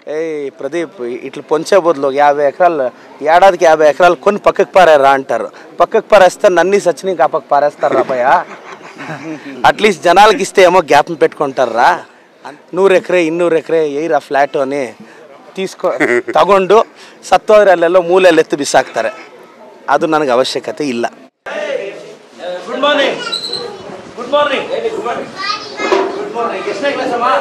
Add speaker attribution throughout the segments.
Speaker 1: ప్రదీప్ ఇట్లా పొంచే బదులు 50 ఎకరాలు ఏడాదికి 50 ఎకరాలు కొని పక్కకు పారారా అంటారు. పక్కకు పారేస్తే నన్ని సచ్చిని కాపకు పారేస్తారా భయ. అట్లీస్ట్ జనాలకి ఇస్తే ఏమో జ్ఞాపం పెట్టుకుంటారా. 100 ಎಕರೆ 200 ಎಕರೆ ಏಯ್ರ ಫ್ಲ್ಯಾಟು అని ತಗೊಂಡು ಸತ್ತೋದ್ರಲ್ಲೆಲ್ಲೋ ಮೂಲೆಯಲ್ಲಿ ಎತ್ತು ಬಿಸಾಕ್ತಾರೆ. ಅದು ನನಗೆ ಅವಶ್ಯಕತೆ ಇಲ್ಲ. Good morning good morning good morning good morning. ಎಷ್ಟನೇ ಕ್ಲಾಸ್ ಅಮ್ಮ?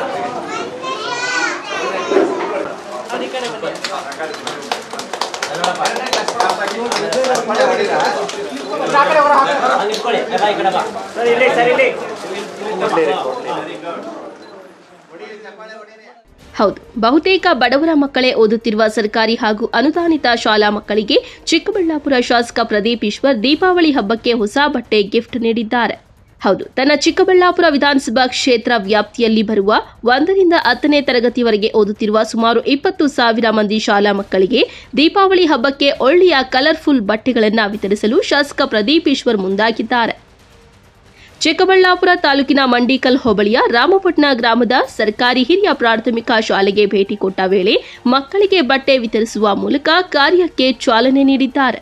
Speaker 2: ಹೌದು, ಬಹುತೇಕ ಬಡವರ ಮಕ್ಕಳೇ ಓದುತ್ತಿರುವ ಸರ್ಕಾರಿ ಹಾಗೂ ಅನುದಾನಿತ ಶಾಲಾ ಮಕ್ಕಳಿಗೆ ಚಿಕ್ಕಬಳ್ಳಾಪುರ ಶಾಸಕ ಪ್ರದೀಪ್ ಈಶ್ವರ್ ದೀಪಾವಳಿ ಹಬ್ಬಕ್ಕೆ ಹೊಸ ಬಟ್ಟೆ ಗಿಫ್ಟ್ ನೀಡಿದ್ದಾರೆ. ಹೌದು, ತನ್ನ ಚಿಕ್ಕಬಳ್ಳಾಪುರ ವಿಧಾನಸಭಾ ಕ್ಷೇತ್ರ ವ್ಯಾಪ್ತಿಯಲ್ಲಿ ಬರುವ 1ರಿಂದ 10ನೇ ತರಗತಿವರೆಗೆ ಓದುತ್ತಿರುವ ಸುಮಾರು 20,000 ಮಂದಿ ಶಾಲಾ ಮಕ್ಕಳಿಗೆ ದೀಪಾವಳಿ ಹಬ್ಬಕ್ಕೆ ಒಳ್ಳೆಯ ಕಲರ್ಫುಲ್ ಬಟ್ಟೆಗಳನ್ನು ವಿತರಿಸಲು ಶಾಸಕ ಪ್ರದೀಪ್ ಈಶ್ವರ್ ಮುಂದಾಗಿದ್ದಾರೆ. ಚಿಕ್ಕಬಳ್ಳಾಪುರ ತಾಲೂಕಿನ ಮಂಡಿಕಲ್ ಹೋಬಳಿಯ ರಾಮಪಟ್ಟಣ ಗ್ರಾಮದ ಸರ್ಕಾರಿ ಹಿರಿಯ ಪ್ರಾಥಮಿಕ ಶಾಲೆಗೆ ಭೇಟಿ ಕೊಟ್ಟ ವೇಳೆ ಮಕ್ಕಳಿಗೆ ಬಟ್ಟೆ ವಿತರಿಸುವ ಮೂಲಕ ಕಾರ್ಯಕ್ಕೆ ಚಾಲನೆ ನೀಡಿದ್ದಾರೆ.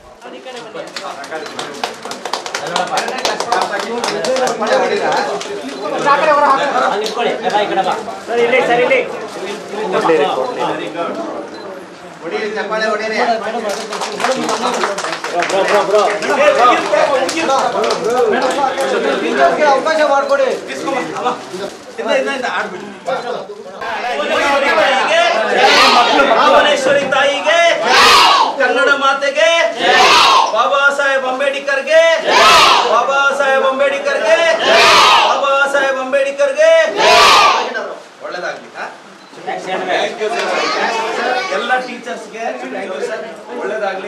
Speaker 1: ಭುವನೇಶ್ವರಿ ತಾಯಿಗೆ, ಕನ್ನಡ ಮಾತೆಗೆ, ಬಾಬಾ ಸಾಹೇಬ್ ಅಂಬೇಡ್ಕರ್ಗೆ, ಬಾಬಾ ಸಾಹೇಬ್ ಅಂಬೇಡ್ಕರ್ಗೆ, ಬಾಬಾ ಸಾಹೇಬ್ ಅಂಬೇಡ್ಕರ್ಗೆ ಒಳ್ಳೆದಾಗ್ಲಿ. ಎಲ್ಲ ಟೀಚರ್ಸ್ಗೆ ಒಳ್ಳೆದಾಗ್ಲಿ.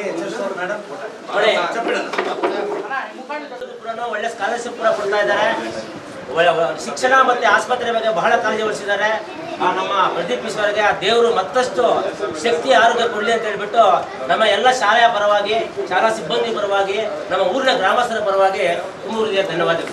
Speaker 3: ಒಳ್ಳೆ ಸ್ಕಾಲರ್ಶಿಪ್ ಕೂಡ ಕೊಡ್ತಾ ಇದ್ದಾರೆ. ಶಿಕ್ಷಣ ಮತ್ತೆ ಆಸ್ಪತ್ರೆ ಬಗ್ಗೆ ಬಹಳ ಕಾಳಜಿ ವಹಿಸಿದ್ದಾರೆ. ನಮ್ಮ ಪ್ರದೀಪ್ ಈಶ್ವರ್ಗೆ ಆ ದೇವರು ಮತ್ತಷ್ಟು ಶಕ್ತಿ ಆರೋಗ್ಯ ಕೊಡಲಿ ಅಂತ ಹೇಳ್ಬಿಟ್ಟು ನಮ್ಮ ಎಲ್ಲ ಶಾಲೆಯ ಪರವಾಗಿ, ಶಾಲಾ ಸಿಬ್ಬಂದಿ ಪರವಾಗಿ, ನಮ್ಮ ಊರಿನ ಗ್ರಾಮಸ್ಥರ ಪರವಾಗಿ ತುಂಬ ಧನ್ಯವಾದಗಳು.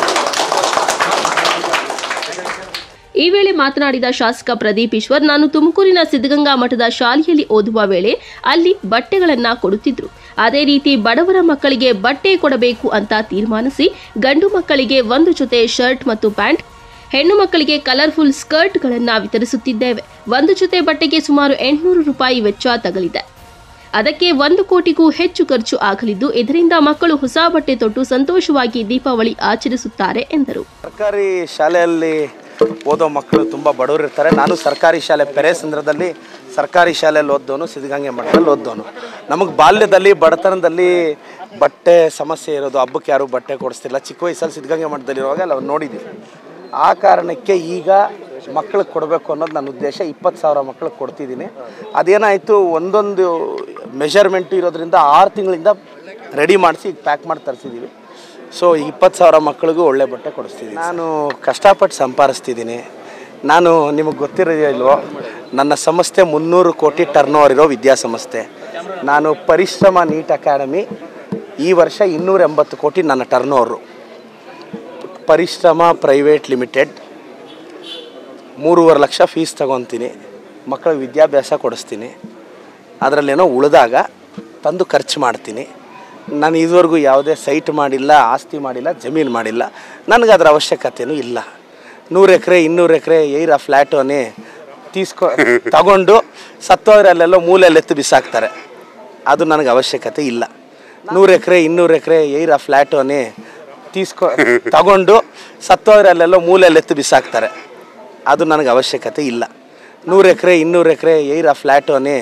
Speaker 2: ಈ ವೇಳೆ ಮಾತನಾಡಿದ ಶಾಸಕ ಪ್ರದೀಪ್ ಈಶ್ವರ್, ನಾನು ತುಮಕೂರಿನ ಸಿದ್ಧಗಂಗಾ ಮಠದ ಶಾಲೆಯಲ್ಲಿ ಓದುವ ವೇಳೆ ಅಲ್ಲಿ ಬಟ್ಟೆಗಳನ್ನ ಕೊಡುತ್ತಿದ್ರು. ಅದೇ ರೀತಿ ಬಡವರ ಮಕ್ಕಳಿಗೆ ಬಟ್ಟೆ ಕೊಡಬೇಕು ಅಂತ ತೀರ್ಮಾನಿಸಿ ಗಂಡು ಮಕ್ಕಳಿಗೆ 1 ಜೊತೆ ಶರ್ಟ್ ಮತ್ತು ಪ್ಯಾಂಟ್, ಹೆಣ್ಣು ಮಕ್ಕಳಿಗೆ ಕಲರ್ಫುಲ್ ಸ್ಕರ್ಟ್ಗಳನ್ನು ವಿತರಿಸುತ್ತಿದ್ದೇವೆ. 1 ಜೊತೆ ಬಟ್ಟೆಗೆ ಸುಮಾರು 800 ರೂಪಾಯಿ ವೆಚ್ಚ ತಗಲಿದೆ. ಅದಕ್ಕೆ 1 ಕೋಟಿಗೂ ಹೆಚ್ಚು ಖರ್ಚು ಆಗಲಿದ್ದು, ಇದರಿಂದ ಮಕ್ಕಳು ಹೊಸ ಬಟ್ಟೆ ತೊಟ್ಟು ಸಂತೋಷವಾಗಿ ದೀಪಾವಳಿ ಆಚರಿಸುತ್ತಾರೆ ಎಂದರು.
Speaker 1: ಸರ್ಕಾರಿ ಶಾಲೆಯಲ್ಲಿ ಓದೋ ಮಕ್ಕಳು ತುಂಬ ಬಡವರು ಇರ್ತಾರೆ. ನಾನು ಸರ್ಕಾರಿ ಶಾಲೆ ಪೆರೇಸಂದ್ರದಲ್ಲಿ ಸರ್ಕಾರಿ ಶಾಲೆಯಲ್ಲಿ ಓದ್ದವನು, ಸಿದ್ಧಗಂಗೆ ಮಠದಲ್ಲಿ ಓದ್ದವನು. ನಮಗೆ ಬಾಲ್ಯದಲ್ಲಿ ಬಡತನದಲ್ಲಿ ಬಟ್ಟೆ ಸಮಸ್ಯೆ ಇರೋದು, ಹಬ್ಬಕ್ಕೆ ಯಾರೂ ಬಟ್ಟೆ ಕೊಡಿಸ್ತಿಲ್ಲ. ಚಿಕ್ಕ ವಯಸ್ಸಲ್ಲಿ ಸಿದ್ಧಗಂಗೆ ಮಠದಲ್ಲಿರುವಾಗ ನಾವು ನೋಡಿದ್ದೀವಿ. ಆ ಕಾರಣಕ್ಕೆ ಈಗ ಮಕ್ಕಳಿಗೆ ಕೊಡಬೇಕು ಅನ್ನೋದು ನನ್ನ ಉದ್ದೇಶ. 20,000 ಮಕ್ಕಳಿಗೆ ಕೊಡ್ತಿದ್ದೀನಿ. ಅದೇನಾಯಿತು, ಒಂದೊಂದು ಮೆಷರ್ಮೆಂಟು ಇರೋದ್ರಿಂದ 6 ತಿಂಗಳಿಂದ ರೆಡಿ ಮಾಡಿಸಿ ಈಗ ಪ್ಯಾಕ್ ಮಾಡಿ ತರಿಸಿದ್ದೀವಿ. ಸೊ 20,000 ಮಕ್ಕಳಿಗೂ ಒಳ್ಳೆ ಬಟ್ಟೆ ಕೊಡಿಸ್ತಿದ್ದೀನಿ. ನಾನು ಕಷ್ಟಪಟ್ಟು ಸಂಪಾದಿಸ್ತಿದ್ದೀನಿ. ನಾನು ನಿಮಗೆ ಗೊತ್ತಿರೋದೇ ಇಲ್ವೋ, ನನ್ನ ಸಂಸ್ಥೆ 300 ಕೋಟಿ ಟರ್ನ್ ಓವರ್ ಇರೋ ವಿದ್ಯಾಸಂಸ್ಥೆ. ನಾನು ಪರಿಶ್ರಮ ನೀಟ್ ಅಕಾಡೆಮಿ ಈ ವರ್ಷ 280 ಕೋಟಿ ನನ್ನ turn over. Parishrama private limited 3.5 lakh fees ತಗೊತೀನಿ. ಮಕ್ಕಳಿಗೆ ವಿದ್ಯಾಭ್ಯಾಸ ಕೊಡಿಸ್ತೀನಿ. ಅದರಲ್ಲೇನೋ ಉಳಿದಾಗ ತಂದು ಖರ್ಚು ಮಾಡ್ತೀನಿ. ನಾನು ಇದುವರೆಗೂ ಯಾವುದೇ ಸೈಟ್ ಮಾಡಿಲ್ಲ, ಆಸ್ತಿ ಮಾಡಿಲ್ಲ, ಜಮೀನು ಮಾಡಿಲ್ಲ. ನನಗೆ ಅದರ ಅವಶ್ಯಕತೆಯೂ ಇಲ್ಲ. 100 ಎಕರೆ 200 ಎಕರೆ ಏಯ್ರ ಫ್ಲ್ಯಾಟು అని ತಗೊಂಡು ಸತ್ತೋದ್ರಲ್ಲೆಲ್ಲೋ ಮೂಲೆಯಲ್ಲಿ ಎತ್ತು ಬಿಸಾಕ್ತಾರೆ. ಅದು ನನಗೆ ಅವಶ್ಯಕತೆ ಇಲ್ಲ. 100 ಎಕರೆ 200 ಎಕರೆ ಏಯ್ರ ಫ್ಲ್ಯಾಟು అని ತಗೊಂಡು ಸತ್ತೋದ್ರಲ್ಲೆಲ್ಲೋ ಮೂಲೆಯಲ್ಲಿ ಎತ್ತು ಬಿಸಾಕ್ತಾರೆ. ಅದು ನನಗೆ ಅವಶ್ಯಕತೆ ಇಲ್ಲ. 100 ಎಕರೆ 200 ಎಕರೆ ಏಯ್ರ ಫ್ಲ್ಯಾಟು అని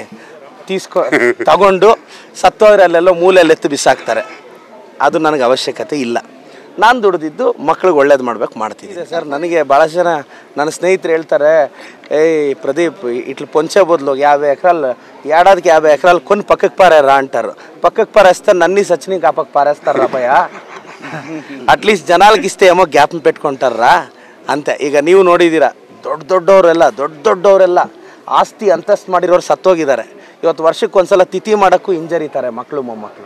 Speaker 1: ತಗೊಂಡು ಸತ್ತೋದ್ರಲ್ಲೆಲ್ಲೋ ಮೂಲೆಯಲ್ಲಿ ಎತ್ತು ಬಿಸಾಕ್ತಾರೆ. ಅದು ನನಗೆ ಅವಶ್ಯಕತೆ ಇಲ್ಲ. ನಾನು ದುಡಿದಿದ್ದು ಮಕ್ಳಿಗೆ ಒಳ್ಳೇದು ಮಾಡ್ಬೇಕು ಮಾಡ್ತಿದ್ದೆ ಸರ್. ನನಗೆ ಭಾಳ ಜನ ನನ್ನ ಸ್ನೇಹಿತರು ಹೇಳ್ತಾರೆ, ಪ್ರದೀಪ್ ಇಟ್ಲು ಪೊಂಚೆ ಬದಲು 50 ಎಕರಾಲು ಏಡಾದಿಗೆ 50 ಎಕರಾಲು కొని పక్కకు పారారా అంటారు. పక్కకు పారేస్తే నన్ని సచ్చిని కాపకు పారేస్తారా భయ. అట్లీస్ట్ జనాలకి ఇస్తే ఏమో జ్ఞాపం పెట్టుకుంటారా ಅಂತೆ. ಈಗ ನೀವು ನೋಡಿದ್ದೀರಾ, ದೊಡ್ಡವರೆಲ್ಲ ಆಸ್ತಿ ಅಂತಸ್ತು ಮಾಡಿರೋರು ಸತ್ತೋಗಿದ್ದಾರೆ. ಇವತ್ತು ವರ್ಷಕ್ಕೆ ಒಂದ್ಸಲ ತಿಥಿ ಮಾಡೋಕ್ಕೂ ಹಿಂಜರಿತಾರೆ ಮಕ್ಕಳು ಮೊಮ್ಮಕ್ಕಳು.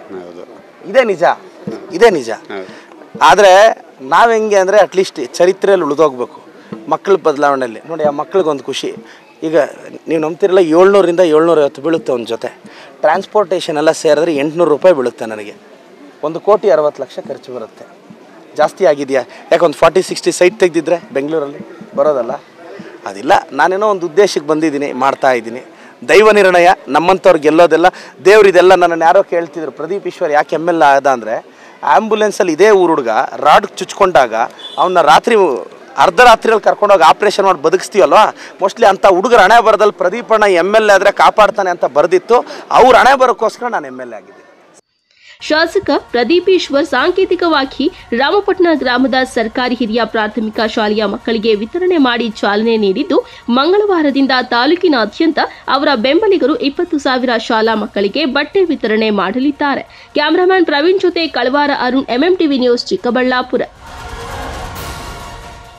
Speaker 1: ಇದೇ ನಿಜ. ಆದರೆ ನಾವು ಹೆಂಗೆ ಅಂದರೆ ಅಟ್ಲೀಸ್ಟ್ ಚರಿತ್ರೆಯಲ್ಲಿ ಉಳಿದೋಗ್ಬೇಕು. ಮಕ್ಕಳ ಬದಲಾವಣೆಯಲ್ಲಿ ನೋಡಿ, ಆ ಮಕ್ಳಿಗೊಂದು ಖುಷಿ. ಈಗ ನೀವು ನಂಬ್ತಿರಲ್ಲ 700ರಿಂದ 750 ಬೀಳುತ್ತೆ ಒಂದು ಜೊತೆ. ಟ್ರಾನ್ಸ್ಪೋರ್ಟೇಷನ್ ಎಲ್ಲ ಸೇರಿದ್ರೆ 800 ರೂಪಾಯಿ ಬೀಳುತ್ತೆ ನನಗೆ. 1,60,00,000 ಖರ್ಚು ಬರುತ್ತೆ. ಜಾಸ್ತಿ ಆಗಿದೆಯಾ? ಯಾಕೆ ಒಂದು 40-60 ಸೈಟ್ ತೆಗೆದಿದ್ರೆ ಬೆಂಗಳೂರಲ್ಲಿ ಬರೋದಲ್ಲ? ಅದಿಲ್ಲ. ನಾನೇನೋ ಒಂದು ಉದ್ದೇಶಕ್ಕೆ ಬಂದಿದ್ದೀನಿ, ಮಾಡ್ತಾ ಇದ್ದೀನಿ. ದೈವ ನಿರ್ಣಯ. ನಮ್ಮಂಥವ್ರು ಗೆಲ್ಲೋದೆಲ್ಲ ದೇವ್ರು. ಇದೆಲ್ಲ ನನ್ನನ್ನು ಯಾರೋ ಕೇಳ್ತಿದ್ರು, ಪ್ರದೀಪ್ ಈಶ್ವರ್ ಯಾಕೆ ML ಆದ ಅಂದರೆ, ಆ್ಯಂಬುಲೆನ್ಸಲ್ಲಿ ಇದೇ ಊರು ಹುಡುಗ ರಾಡ್ ಚುಚ್ಕೊಂಡಾಗ ಅವನ್ನ ರಾತ್ರಿ ಅರ್ಧರಾತ್ರಿಯಲ್ಲಿ ಕರ್ಕೊಂಡೋಗಿ ಆಪ್ರೇಷನ್ ಮಾಡಿ ಬದುಕಿಸ್ತೀವಲ್ವ, ಮೋಸ್ಟ್ಲಿ ಅಂಥ ಹುಡುಗರ ಹಣೆ ಬರದಲ್ಲಿ ಪ್ರದೀಪಣ್ಣ ML ಆದರೆ ಕಾಪಾಡ್ತಾನೆ ಅಂತ ಬರೆದಿತ್ತು. ಅವ್ರ ಹಣೆ ಬರೋಕ್ಕೋಸ್ಕರ ನಾನು ML ಆಗಿದ್ದೀನಿ.
Speaker 2: ಶಾಸಕ ಪ್ರದೀಪ್ ಈಶ್ವರ್ ಸಾಂಕೇತಿಕವಾಗಿ ರಾಮಪಟ್ಟಣ ಗ್ರಾಮದ ಸರ್ಕಾರಿ ಹಿರಿಯ ಪ್ರಾಥಮಿಕ ಶಾಲೆಯ ಮಕ್ಕಳಿಗೆ ವಿತರಣೆ ಮಾಡಿ ಚಾಲನೆ ನೀಡಿದ್ದು, ಮಂಗಳವಾರದಿಂದ ತಾಲೂಕಿನಾದ್ಯಂತ ಅವರ ಬೆಂಬಲಿಗರು 20,000 ಶಾಲಾ ಮಕ್ಕಳಿಗೆ ಬಟ್ಟೆ ವಿತರಣೆ ಮಾಡಲಿದ್ದಾರೆ. ಕ್ಯಾಮರಾಮನ್ ಪ್ರವೀಣ್ ಜೊತೆ ಕಳವಾರ ಅರುಣ್, MMTV ನ್ಯೂಸ್, ಚಿಕ್ಕಬಳ್ಳಾಪುರ.